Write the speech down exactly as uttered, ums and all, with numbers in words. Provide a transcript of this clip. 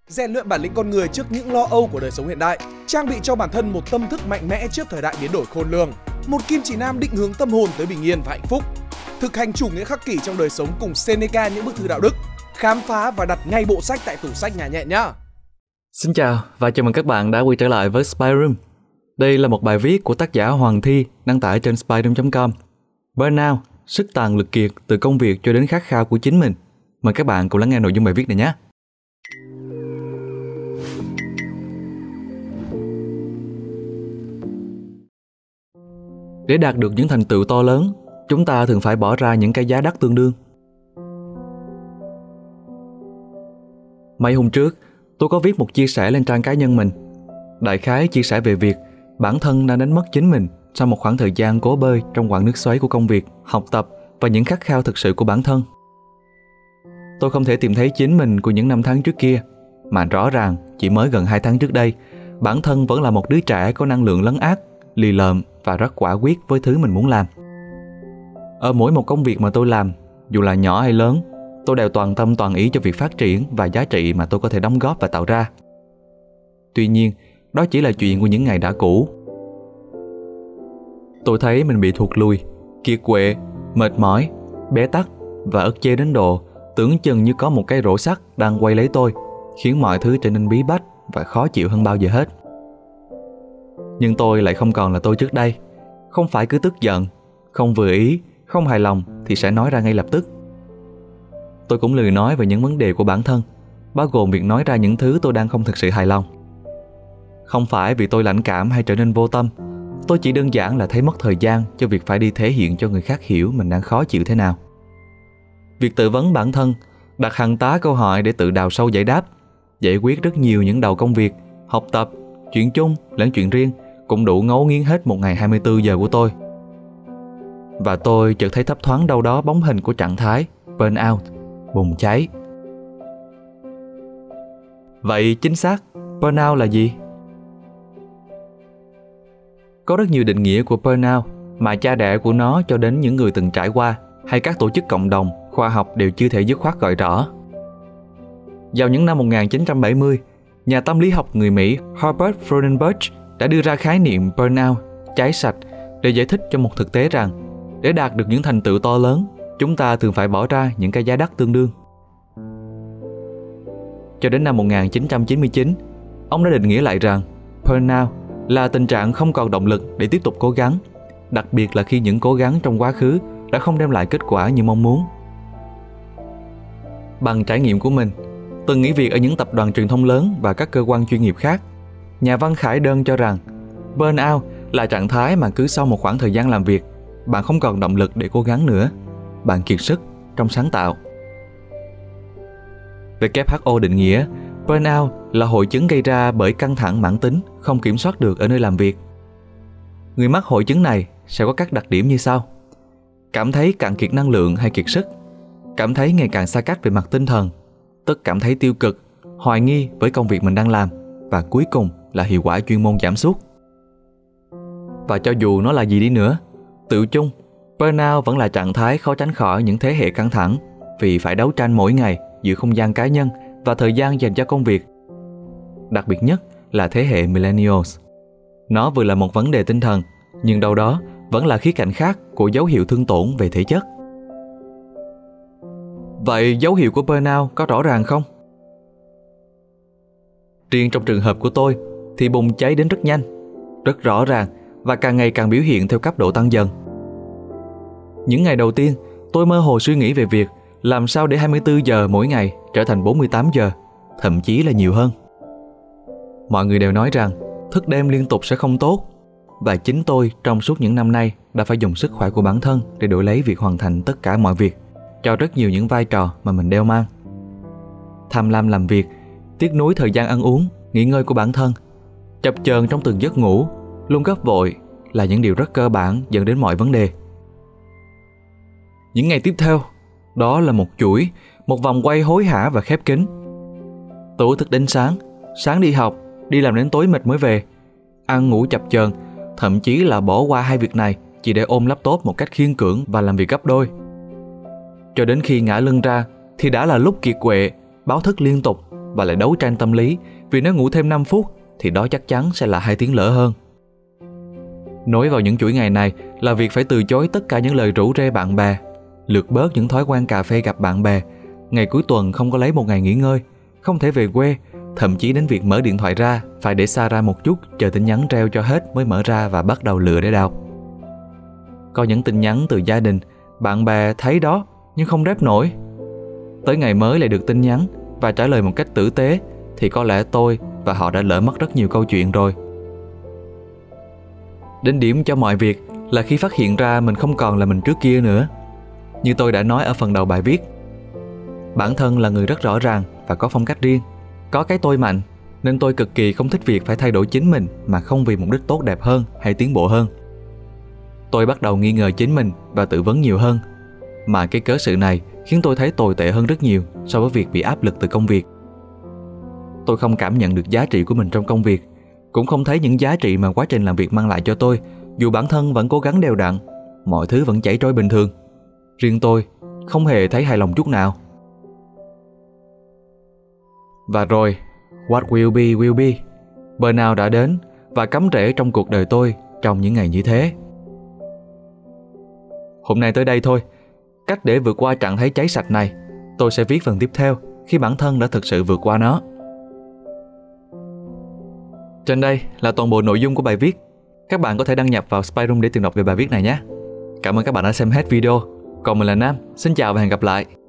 rèn luyện bản lĩnh con người trước những lo âu của đời sống hiện đại, trang bị cho bản thân một tâm thức mạnh mẽ trước thời đại biến đổi khôn lường, một kim chỉ nam định hướng tâm hồn tới bình yên và hạnh phúc, thực hành chủ nghĩa khắc kỷ trong đời sống cùng Seneca những bức thư đạo đức, khám phá và đặt ngay bộ sách tại tủ sách nhà nhẹ nhá. Xin chào và chào mừng các bạn đã quay trở lại với Spy Room. Đây là một bài viết của tác giả Hoàng Thi đăng tải trên spy room chấm com. Burnout, sức tàn lực kiệt từ công việc cho đến khát khao của chính mình. Mời các bạn cùng lắng nghe nội dung bài viết này nhé. Để đạt được những thành tựu to lớn, chúng ta thường phải bỏ ra những cái giá đắt tương đương. Mấy hôm trước, tôi có viết một chia sẻ lên trang cá nhân mình. Đại khái chia sẻ về việc bản thân đã đánh mất chính mình sau một khoảng thời gian cố bơi trong quãng nước xoáy của công việc, học tập và những khát khao thực sự của bản thân. Tôi không thể tìm thấy chính mình của những năm tháng trước kia, mà rõ ràng chỉ mới gần hai tháng trước đây, bản thân vẫn là một đứa trẻ có năng lượng lấn át, lì lợm và rất quả quyết với thứ mình muốn làm. Ở mỗi một công việc mà tôi làm, dù là nhỏ hay lớn, tôi đều toàn tâm toàn ý cho việc phát triển và giá trị mà tôi có thể đóng góp và tạo ra. Tuy nhiên, đó chỉ là chuyện của những ngày đã cũ. Tôi thấy mình bị thụt lùi, kiệt quệ, mệt mỏi, bế tắc và ức chế đến độ tưởng chừng như có một cái rổ sắt đang quay lấy tôi, khiến mọi thứ trở nên bí bách và khó chịu hơn bao giờ hết. Nhưng tôi lại không còn là tôi trước đây. Không phải cứ tức giận, không vừa ý, không hài lòng thì sẽ nói ra ngay lập tức. Tôi cũng lười nói về những vấn đề của bản thân, bao gồm việc nói ra những thứ tôi đang không thực sự hài lòng. Không phải vì tôi lãnh cảm hay trở nên vô tâm, tôi chỉ đơn giản là thấy mất thời gian cho việc phải đi thể hiện cho người khác hiểu mình đang khó chịu thế nào. Việc tự vấn bản thân, đặt hàng tá câu hỏi để tự đào sâu giải đáp, giải quyết rất nhiều những đầu công việc, học tập, chuyện chung lẫn chuyện riêng cũng đủ ngấu nghiến hết một ngày hai mươi tư giờ của tôi. Và tôi chợt thấy thấp thoáng đâu đó bóng hình của trạng thái burnout, bùng cháy. Vậy chính xác, burnout là gì? Có rất nhiều định nghĩa của burnout mà cha đẻ của nó cho đến những người từng trải qua hay các tổ chức cộng đồng, khoa học đều chưa thể dứt khoát gọi rõ. Vào những năm một nghìn chín trăm bảy mươi, nhà tâm lý học người Mỹ Herbert Freudenberg đã đưa ra khái niệm burnout, cháy sạch để giải thích cho một thực tế rằng để đạt được những thành tựu to lớn, chúng ta thường phải bỏ ra những cái giá đắt tương đương. Cho đến năm một nghìn chín trăm chín mươi chín, ông đã định nghĩa lại rằng burnout là tình trạng không còn động lực để tiếp tục cố gắng, đặc biệt là khi những cố gắng trong quá khứ đã không đem lại kết quả như mong muốn. Bằng trải nghiệm của mình, từng nghỉ việc ở những tập đoàn truyền thông lớn và các cơ quan chuyên nghiệp khác, nhà văn Khải Đơn cho rằng burnout là trạng thái mà cứ sau một khoảng thời gian làm việc, bạn không còn động lực để cố gắng nữa, bạn kiệt sức trong sáng tạo. vê kép hát o định nghĩa burnout là hội chứng gây ra bởi căng thẳng mãn tính không kiểm soát được ở nơi làm việc. Người mắc hội chứng này sẽ có các đặc điểm như sau: cảm thấy cạn kiệt năng lượng hay kiệt sức, cảm thấy ngày càng xa cách về mặt tinh thần, tức cảm thấy tiêu cực, hoài nghi với công việc mình đang làm, và cuối cùng là hiệu quả chuyên môn giảm sút. Và cho dù nó là gì đi nữa, tựu chung, burnout vẫn là trạng thái khó tránh khỏi những thế hệ căng thẳng vì phải đấu tranh mỗi ngày giữa không gian cá nhân và thời gian dành cho công việc. Đặc biệt nhất là thế hệ Millennials. Nó vừa là một vấn đề tinh thần, nhưng đâu đó vẫn là khía cạnh khác của dấu hiệu thương tổn về thể chất. Vậy dấu hiệu của burnout có rõ ràng không? Riêng trong trường hợp của tôi thì bùng cháy đến rất nhanh, rất rõ ràng và càng ngày càng biểu hiện theo cấp độ tăng dần. Những ngày đầu tiên, tôi mơ hồ suy nghĩ về việc làm sao để hai mươi tư giờ mỗi ngày trở thành bốn mươi tám giờ, thậm chí là nhiều hơn. Mọi người đều nói rằng thức đêm liên tục sẽ không tốt, và chính tôi trong suốt những năm nay đã phải dùng sức khỏe của bản thân để đổi lấy việc hoàn thành tất cả mọi việc cho rất nhiều những vai trò mà mình đeo mang. Tham lam làm việc, tiếc nuối thời gian ăn uống, nghỉ ngơi của bản thân, chập chờn trong từng giấc ngủ, luôn gấp vội là những điều rất cơ bản dẫn đến mọi vấn đề. Những ngày tiếp theo, đó là một chuỗi, một vòng quay hối hả và khép kín. Tối thức đến sáng, sáng đi học, đi làm đến tối mệt mới về, ăn ngủ chập chờn, thậm chí là bỏ qua hai việc này chỉ để ôm laptop một cách khiên cưỡng và làm việc gấp đôi. Cho đến khi ngã lưng ra thì đã là lúc kiệt quệ, báo thức liên tục, và lại đấu tranh tâm lý, vì nếu ngủ thêm năm phút thì đó chắc chắn sẽ là hai tiếng lỡ hơn. Nối vào những chuỗi ngày này là việc phải từ chối tất cả những lời rủ rê bạn bè, lược bớt những thói quen cà phê gặp bạn bè, ngày cuối tuần không có lấy một ngày nghỉ ngơi, không thể về quê, thậm chí đến việc mở điện thoại ra phải để xa ra một chút, chờ tin nhắn reo cho hết mới mở ra và bắt đầu lựa để đọc. Có những tin nhắn từ gia đình, bạn bè thấy đó nhưng không rep nổi. Tới ngày mới lại được tin nhắn và trả lời một cách tử tế thì có lẽ tôi và họ đã lỡ mất rất nhiều câu chuyện rồi. Đến điểm cho mọi việc là khi phát hiện ra mình không còn là mình trước kia nữa. Như tôi đã nói ở phần đầu bài viết, bản thân là người rất rõ ràng và có phong cách riêng, có cái tôi mạnh, nên tôi cực kỳ không thích việc phải thay đổi chính mình mà không vì mục đích tốt đẹp hơn hay tiến bộ hơn. Tôi bắt đầu nghi ngờ chính mình và tự vấn nhiều hơn, mà cái cớ sự này khiến tôi thấy tồi tệ hơn rất nhiều so với việc bị áp lực từ công việc. Tôi không cảm nhận được giá trị của mình trong công việc, cũng không thấy những giá trị mà quá trình làm việc mang lại cho tôi, dù bản thân vẫn cố gắng đều đặn, mọi thứ vẫn chảy trôi bình thường. Riêng tôi không hề thấy hài lòng chút nào. Và rồi, what will be will be. Burnout đã đến và cắm rễ trong cuộc đời tôi trong những ngày như thế. Hôm nay tới đây thôi. Cách để vượt qua trạng thái cháy sạch này, tôi sẽ viết phần tiếp theo khi bản thân đã thực sự vượt qua nó. Trên đây là toàn bộ nội dung của bài viết. Các bạn có thể đăng nhập vào Spyroom để tìm đọc về bài viết này nhé. Cảm ơn các bạn đã xem hết video. Còn mình là Nam, xin chào và hẹn gặp lại.